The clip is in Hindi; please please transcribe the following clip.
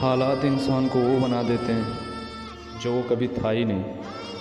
हालात इंसान को वो बना देते हैं जो वो कभी था ही नहीं।